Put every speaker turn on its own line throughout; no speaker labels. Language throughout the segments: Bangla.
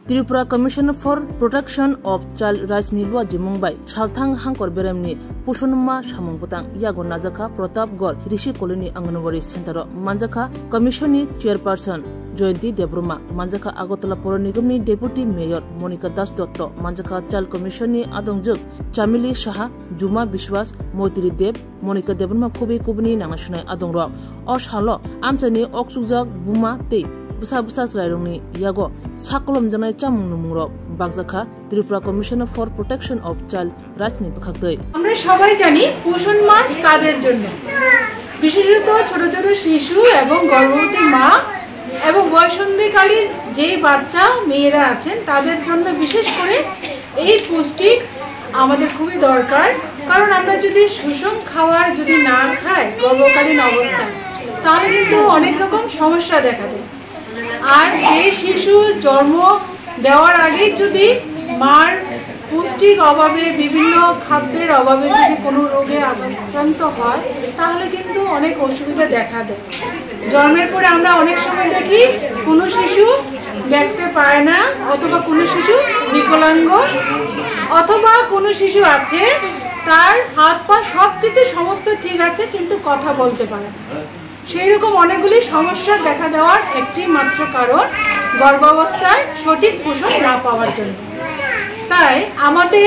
Tripura Commission for Protection of Child Rights Nilwa Jimungbai Chalthang Hangkor Beremni Pushunma Shamungputang Yago Nazaka Pratapgarh Rishi Colony Anganwadi Center Manjaka Commissioni Chairperson Joyanti Debruma Manjaka Agotala Pura Nigami Deputy Mayor Monica Das Dotto Manjaka Child Commissioni Adongjuk Chamili Shaha Juma Bishwas Moitiri Deb Monica Debruma Kubi Kubni Nangashnai Adongro Oshalo Amchani Oksujak Buma Te Busa Srairungni Yago Sakolom Janai Chamung Numuro Bagzakha Tripura Commission for Protection of Child Rights ni Pakhaktoi
আমরা সবাই জানি পোষণ মাস কাদের জন্য বিশেষত ছোট ছোট শিশু এবং গর্ভবতী মা এবং বয়ঃসন্ধিকালীন যে বাচ্চা মেয়েরা আছেন তাদের জন্য বিশেষ করে এই পুষ্টি আমাদের খুবই দরকার কারণ আমরা যদি সুষম খাবার যদি না খাই গর্ভকালীন অবস্থায় তাহলে কিন্তু অনেক রকম সমস্যা দেখা যায় আর যে শিশু জন্ম দেওয়ার আগে যদি মার পুষ্টির অভাবে বিভিন্ন খাদ্যের অভাবে যদি কোনো রোগে আক্রান্ত হয় তাহলে কিন্তু অনেক অসুবিধা দেখা দেয় জন্মের পরে আমরা অনেক সময় দেখি কোনো শিশু দেখতে পায় না অথবা কোনো শিশু বিকলাঙ্গ অথবা কোনো শিশু আছে তার হাত পা সবকিছু সমস্ত ঠিক আছে কিন্তু কথা বলতে পারে না সেই রকম অনেকগুলি সমস্যা দেখা দেওয়ার একটি মাত্র কারণ গর্ভাবস্থায় সঠিক পোষণ না পাওয়ার জন্য তাই আমাদের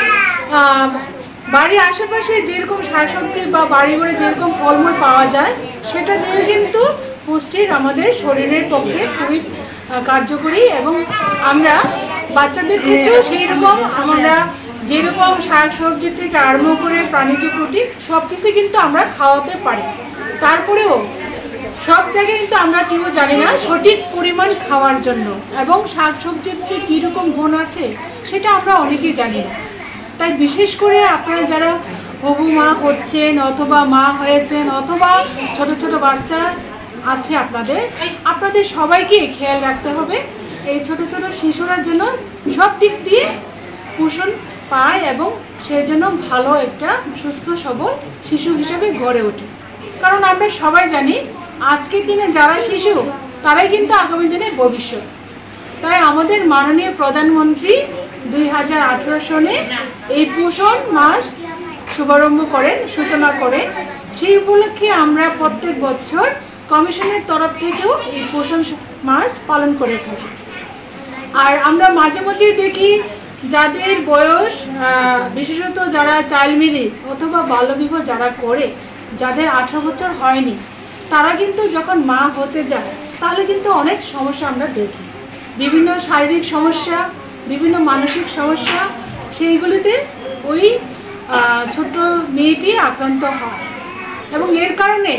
বাড়ির আশেপাশে যেরকম শাকসবজি বা বাড়ি ঘরে যেরকম ফলমূল পাওয়া যায় সেটা দিয়ে কিন্তু পুষ্টির আমাদের শরীরের পক্ষে খুবই কার্যকরী এবং আমরা বাচ্চাদের ক্ষেত্রেও সেই রকম আমরা যেরকম শাকসবজি থেকে আরম্ভ করে প্রাণীজ প্রোটিন সব কিছু কিন্তু আমরা খাওয়াতে পারি তারপরেও সব জায়গায় কিন্তু আমরা কেউ জানি না সঠিক পরিমাণ খাওয়ার জন্য এবং শাকসবজির যে কীরকম গুণ আছে সেটা আমরা অনেকেই জানি না তাই বিশেষ করে আপনারা যারা হবু মা হচ্ছেন অথবা মা হয়েছেন অথবা ছোট ছোট বাচ্চা আছে আপনাদের সবাইকে খেয়াল রাখতে হবে এই ছোট ছোট শিশুরা যেন সব দিক দিয়ে পোষণ পায় এবং সে যেন ভালো একটা সুস্থ সবল শিশু হিসেবে গড়ে ওঠে কারণ আমরা সবাই জানি আজকের দিনে যারা শিশু তারাই কিন্তু আগামী দিনের ভবিষ্যৎ তাই আমাদের মাননীয় প্রধানমন্ত্রী 2018 সনে এই পোষণ মাস শুভারম্ভ করেন সূচনা করেন সেই উপলক্ষে আমরা প্রত্যেক বছর কমিশনের তরফ থেকেও এই পোষণ মাস পালন করে থাকি আর আমরা মাঝে মাঝে দেখি যাদের বয়স বিশেষত যারা চাইল্ড ম্যারেজ অথবা বাল্যবিবাহ যারা করে যাদের 18 বছর হয়নি তারা কিন্তু যখন মা হতে যায় তাহলে কিন্তু অনেক সমস্যা আমরা দেখি বিভিন্ন শারীরিক সমস্যা বিভিন্ন মানসিক সমস্যা সেইগুলিতে ওই ছোট মেয়েটি আক্রান্ত হয় এবং এর কারণে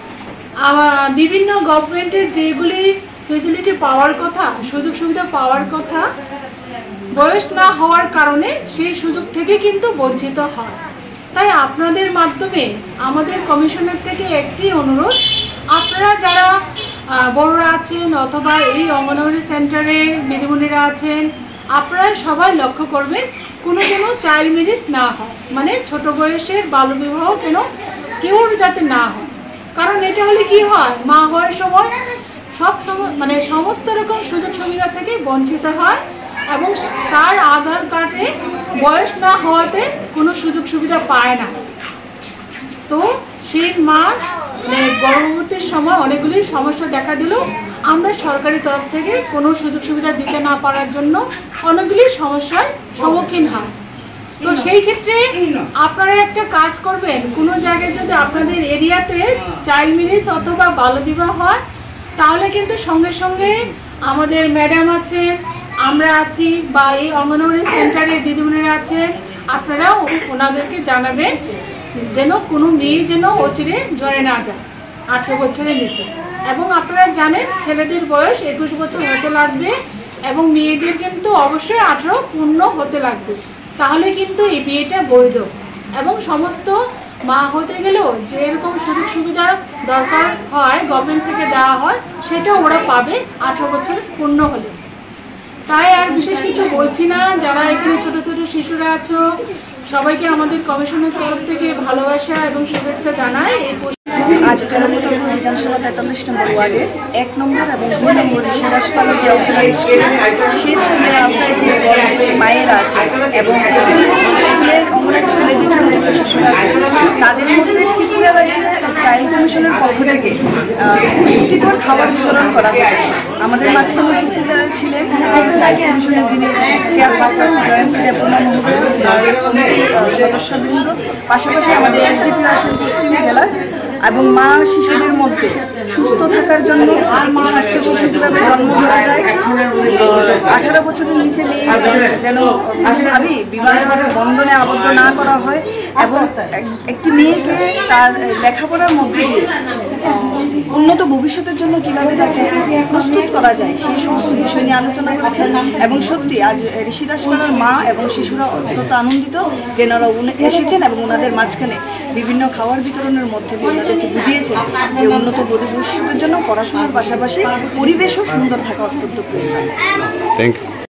বিভিন্ন গভর্নমেন্টের যেগুলি ফেসিলিটি পাওয়ার কথা সুযোগ সুবিধা পাওয়ার কথা বয়স না হওয়ার কারণে সেই সুযোগ থেকে কিন্তু বঞ্চিত হয় তাই আপনাদের মাধ্যমে আমাদের কমিশনের থেকে একটি অনুরোধ আপনারা যারা বড়রা আছেন অথবা এই অঙ্গনওয়াড়ি সেন্টারে দিদিমণিরা আছেন আপনারা সবাই লক্ষ্য করবেন কোনো যেন চাইল্ড ম্যারেজ না হয় মানে ছোট বয়সের বাল্যবিবাহ কেউ যাতে না হয় কারণ এটা হলে কি হয় মা হওয়ার সময় মানে সমস্ত রকম সুযোগ সুবিধা থেকে বঞ্চিত হয় এবং তার আধার কার্ডে বয়স না হওয়াতে কোনো সুযোগ সুবিধা পায় না তো সেই মা গর্ভবতীর সময় অনেকগুলি সমস্যা দেখা দিল আমরা সরকারি তরফ থেকে কোনো সুযোগ সুবিধা দিতে না পারার জন্য অনেকগুলি সমস্যার সম্মুখীন হয় তো সেই ক্ষেত্রে আপনারা একটা কাজ করবেন কোনো জায়গায় যদি আপনাদের এরিয়াতে চাইল্ড ম্যারেজ অথবা বাল্যবিবাহ হয় তাহলে কিন্তু সঙ্গে সঙ্গে আমাদের ম্যাডাম আছে আমরা আছি বা এই অঙ্গনওয়াড়ি সেন্টারে দিদিমণিরা আছেন আপনারা ওনাদেরকে জানাবেন যেন কোনো মেয়ে যেন অচিরে জড়ে না যায় 18 বছরের নিচে এবং আপনারা জানেন ছেলেদের বয়স 21 বছর হতে লাগবে এবং মেয়েদের কিন্তু অবশ্যই 18 পূর্ণ হতে লাগবে তাহলে কিন্তু এই বিয়েটা বৈধ এবং সমস্ত মা হতে গেলেও যেরকম সুযোগ সুবিধা দরকার হয় গভর্নমেন্ট থেকে দেওয়া হয় সেটা ওরা পাবে 18 বছর পূর্ণ হলে তাই আর বিশেষ কিছু বলছি না যারা এখানে ছোট ছোট শিশুরা আছো সবাইকে আমাদের কমিশনের তরফ থেকে ভালোবাসা এবং শুভেচ্ছা জানাই।
আজ 13 বিধানসভা 43 নম্বর ওয়ার্ডে 1 নম্বর এবং 2 নম্বর ঋষিরাজপাল যে অঙ্গনওয়াড়ি স্কুল সেই স্কুলের আওতায় যে মায়েরা আছে এবং স্কুলের অঙ্গনওয়াড়ি স্কুলে যে ছোট ছোট শিশুরা আছে তাদের মধ্যে ত্রিপুরা রাজ্যে চাইল্ড কমিশনের পক্ষ থেকে পুষ্টিকর খাবার বিতরণ করা হয়েছে। আমাদের মাঝখানে উপস্থিত ছিলেন চাইল্ড কমিশনের যিনি চেয়ারপারসন জয়ন্তী দেববর্মা মহোদয়, কমিটির সদস্যবৃন্দ, পাশাপাশি আমাদের এসডিপিও আছেন পশ্চিম জেলার, এবং মা শিশুদের মধ্যে সুস্থ থাকার জন্য একটি সুস্থ শিশু কীভাবে জন্ম দেওয়া যায়, 18 বছরের নিচে মেয়ে যেন ভাবি বিবাহ বন্ধনে আবদ্ধ না করা হয় এবং একটি মেয়েকে তার লেখাপড়ার মধ্যে দিয়ে উন্নত ভবিষ্যতের জন্য কীভাবে তাকে প্রস্তুত করা যায় সেই সমস্ত বিষয় নিয়ে আলোচনা করেছেন। এবং সত্যি আজ ঋষিরাজপালের মা এবং শিশুরা অত্যন্ত আনন্দিত যে ওনারা এসেছেন এবং ওনাদের মাঝখানে বিভিন্ন খাবার বিতরণের মধ্যে দিয়ে ওনাদেরকে বুঝিয়েছেন যে উন্নত ভবিষ্যতের জন্য পড়াশোনার পাশাপাশি পরিবেশও সুন্দর থাকা অত্যন্ত প্রয়োজন।
Thank you.